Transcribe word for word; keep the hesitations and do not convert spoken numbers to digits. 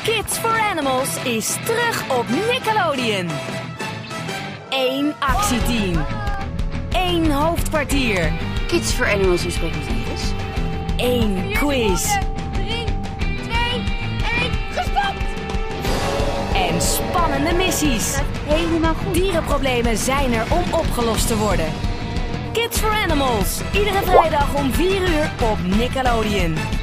Kids for Animals is terug op Nickelodeon. Eén actieteam. Eén hoofdkwartier. Kids for Animals in Sprekensnederlands. Eén quiz. drie, twee, één, gestopt! En spannende missies. Helemaal goed. Dierenproblemen zijn er om opgelost te worden. Kids for Animals. Iedere vrijdag om vier uur op Nickelodeon.